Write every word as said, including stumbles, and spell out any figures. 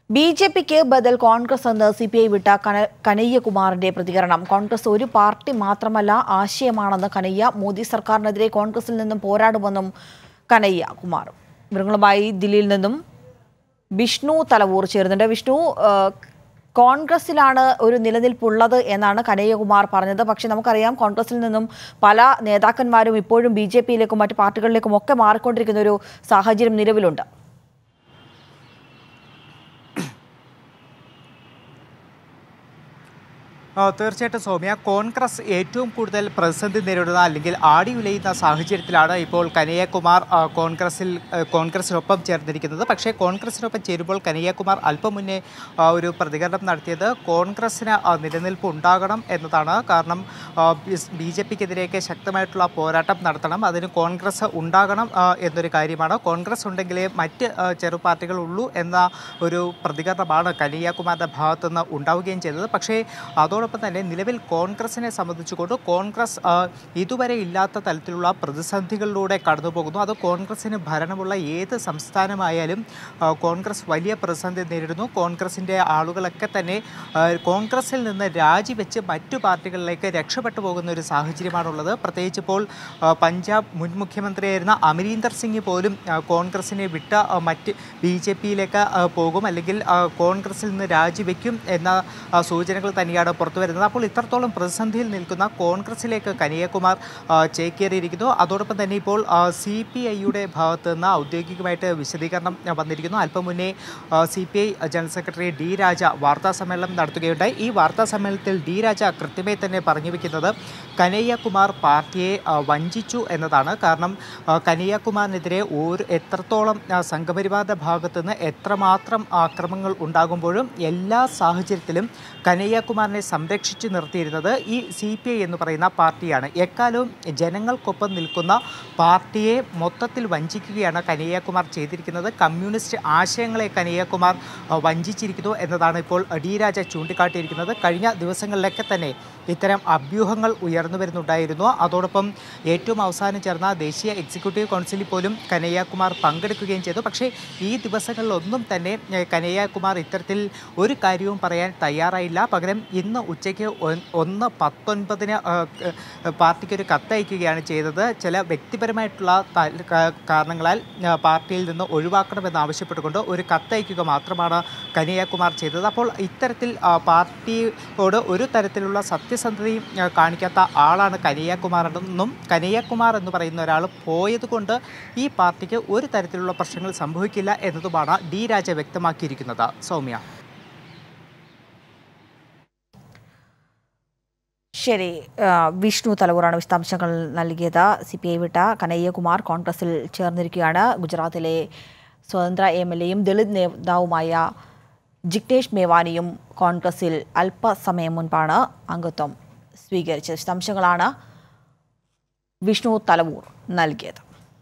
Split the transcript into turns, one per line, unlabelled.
B J പിക്ക് ബദൽ കോൺഗ്രസ് എന്ന് C P I വിട്ട കനയ്യകുമാറിന്റെ പ്രതികരണം. കോൺഗ്രസ് ഒരു പാർട്ടി മാത്രമല്ല, ആശയമാണെന്ന് കനയ്യ. മോദി സർക്കാരിനെതിരെ കോൺഗ്രസിൽ നിന്നും പോരാടുമെന്നും കനയ്യകുമാർ. വിവരങ്ങളുമായി ദില്ലിയിൽ നിന്നും വിഷ്ണു തലവൂർ ചേരുന്നുണ്ട്. വിഷ്ണു, കോൺഗ്രസിലാണ് ഒരു നിലനിൽപ്പുള്ളത് എന്നാണ് കനയ്യകുമാർ പറഞ്ഞത്. പക്ഷേ നമുക്കറിയാം, കോൺഗ്രസിൽ നിന്നും പല നേതാക്കന്മാരും ഇപ്പോഴും ബി ജെ പിയിലേക്കും മറ്റ് പാർട്ടികളിലേക്കും ഒക്കെ മാറിക്കൊണ്ടിരിക്കുന്ന ഒരു സാഹചര്യം നിലവിലുണ്ട്.
തീർച്ചയായിട്ടും സൗമ്യ, കോൺഗ്രസ് ഏറ്റവും കൂടുതൽ പ്രതിസന്ധി നേരിടുന്ന അല്ലെങ്കിൽ ആടി ഉലയുന്ന സാഹചര്യത്തിലാണ് ഇപ്പോൾ കനയ്യകുമാർ കോൺഗ്രസിൽ കോൺഗ്രസിനൊപ്പം ചേർന്നിരിക്കുന്നത്. പക്ഷേ കോൺഗ്രസിനൊപ്പം ചേരുമ്പോൾ കനയ്യകുമാർ അല്പം മുന്നേ ഒരു പ്രതികരണം നടത്തിയത് കോൺഗ്രസിന് നിലനിൽപ്പ് ഉണ്ടാകണം എന്നതാണ്. കാരണം ബി ജെ പിക്കെതിരെയൊക്കെ ശക്തമായിട്ടുള്ള പോരാട്ടം നടത്തണം, അതിന് കോൺഗ്രസ് ഉണ്ടാകണം എന്നൊരു കാര്യമാണ്. കോൺഗ്രസ് ഉണ്ടെങ്കിലേ മറ്റ് ചെറു പാർട്ടികൾ ഉള്ളൂ എന്ന ഒരു പ്രതികരണമാണ് കനയ്യകുമാറിൻ്റെ ഭാഗത്തുനിന്ന് ഉണ്ടാവുകയും ചെയ്തത്. പക്ഷേ അതോടൊപ്പം തന്നെ നിലവിൽ കോൺഗ്രസിനെ സംബന്ധിച്ചുകൊണ്ട് കോൺഗ്രസ് ഇതുവരെ ഇല്ലാത്ത തലത്തിലുള്ള പ്രതിസന്ധികളിലൂടെ കടന്നു പോകുന്നു. അത് കോൺഗ്രസിന് ഭരണമുള്ള ഏത് സംസ്ഥാനമായാലും കോൺഗ്രസ് വലിയ പ്രതിസന്ധി നേരിടുന്നു. കോൺഗ്രസിൻ്റെ ആളുകളൊക്കെ തന്നെ കോൺഗ്രസിൽ നിന്ന് രാജിവെച്ച് മറ്റു പാർട്ടികളിലേക്ക് രക്ഷപ്പെട്ടു പോകുന്ന ഒരു സാഹചര്യമാണുള്ളത്. പ്രത്യേകിച്ച് ഇപ്പോൾ പഞ്ചാബ് മുൻ മുഖ്യമന്ത്രിയായിരുന്ന അമരീന്ദർ സിംഗ് പോലും കോൺഗ്രസിനെ വിട്ട് മറ്റ് ബി ജെ പിയിലേക്ക് പോകും, അല്ലെങ്കിൽ കോൺഗ്രസിൽ നിന്ന് രാജിവെക്കും എന്ന സൂചനകൾ തന്നെയാണ് പുറത്തു വരുന്നത്. അപ്പോൾ ഇത്രത്തോളം പ്രതിസന്ധിയിൽ നിൽക്കുന്ന കോൺഗ്രസിലേക്ക് കനയ്യകുമാർ ചേക്കേറിയിരിക്കുന്നു. അതോടൊപ്പം തന്നെ ഇപ്പോൾ സി പി ഐയുടെ ഭാഗത്തു നിന്ന് ഔദ്യോഗികമായിട്ട് വിശദീകരണം വന്നിരിക്കുന്നു. അല്പം മുന്നേ C P I general secretary D Raja വാർത്താ സമ്മേളനം നടത്തുകയുണ്ടായി. ഈ വാർത്താ സമ്മേളനത്തിൽ ഡി രാജ കൃത്യമായി തന്നെ പറഞ്ഞു വെക്കുന്നത് കനയ്യകുമാർ പാർട്ടിയെ വഞ്ചിച്ചു എന്നതാണ്. കാരണം കനയ്യകുമാറിനെതിരെ ഒരു എത്രത്തോളം സംഘപരിവാറിൻ്റെ ഭാഗത്തു നിന്ന് എത്രമാത്രം ആക്രമണങ്ങൾ ഉണ്ടാകുമ്പോഴും എല്ലാ സാഹചര്യത്തിലും കനയ്യകുമാറിനെ സംരക്ഷിച്ചു നിർത്തിയിരുന്നത് ഈ സി പി ഐ എന്ന് പറയുന്ന പാർട്ടിയാണ്. എക്കാലവും ജനങ്ങൾക്കൊപ്പം നിൽക്കുന്ന പാർട്ടിയെ മൊത്തത്തിൽ വഞ്ചിക്കുകയാണ് കനയ്യകുമാർ ചെയ്തിരിക്കുന്നത്. കമ്മ്യൂണിസ്റ്റ് ആശയങ്ങളെ കനയ്യകുമാർ വഞ്ചിച്ചിരിക്കുന്നു എന്നതാണ് ഇപ്പോൾ ഡി രാജ ചൂണ്ടിക്കാട്ടിയിരിക്കുന്നത്. കഴിഞ്ഞ ദിവസങ്ങളിലൊക്കെ തന്നെ ഇത്തരം അഭ്യൂഹങ്ങൾ ഉയർന്നു വരുന്നുണ്ടായിരുന്നു. അതോടൊപ്പം ഏറ്റവും അവസാനം ചേർന്ന ദേശീയ എക്സിക്യൂട്ടീവ് കൗൺസിലിൽ പോലും കനയ്യകുമാർ പങ്കെടുക്കുകയും ചെയ്തു. പക്ഷേ ഈ ദിവസങ്ങളിലൊന്നും തന്നെ കനയ്യകുമാർ ഇത്തരത്തിൽ ഒരു കാര്യവും പറയാൻ തയ്യാറായില്ല. പകരം ഇന്ന് ഉച്ചയ്ക്ക് ഒന്ന് പത്തൊൻപതിന് പാർട്ടിക്കൊരു കത്തയക്കുകയാണ് ചെയ്തത്. ചില വ്യക്തിപരമായിട്ടുള്ള കാരണങ്ങളാൽ പാർട്ടിയിൽ നിന്ന് ഒഴിവാക്കണമെന്ന് ആവശ്യപ്പെട്ടുകൊണ്ട് ഒരു കത്തയക്കുക മാത്രമാണ് കനയ്യകുമാർ ചെയ്തത്. അപ്പോൾ ഇത്തരത്തിൽ പാർട്ടിയോട് ഒരു തരത്തിലുള്ള സത്യസന്ധതയും കാണിക്കാത്ത ആളാണ് കനയ്യകുമാറെന്നും കനയ്യകുമാർ എന്ന് പറയുന്ന ഒരാൾ പോയതുകൊണ്ട് ഈ പാർട്ടിക്ക് ഒരു തരത്തിലുള്ള പ്രശ്നങ്ങൾ സംഭവിക്കില്ല എന്നതുമാണ് ഡി രാജ വ്യക്തമാക്കിയിരിക്കുന്നത്. സൗമ്യ.
ശരി, വിഷ്ണു തലവൂറാണ് വിശദാംശങ്ങൾ നൽകിയത്. സി പി ഐ വിട്ട കനയ്യകുമാർ കോൺഗ്രസിൽ ചേർന്നിരിക്കുകയാണ്. ഗുജറാത്തിലെ സ്വതന്ത്ര എം എൽ എയും ദളിത് നേതാവുമായ ജിഗ്നേഷ് മേവാനിയും കോൺഗ്രസിൽ അല്പസമയം മുൻപാണ് അംഗത്വം സ്വീകരിച്ചത്. വിശദാംശങ്ങളാണ് വിഷ്ണു തലവൂർ നൽകിയത്.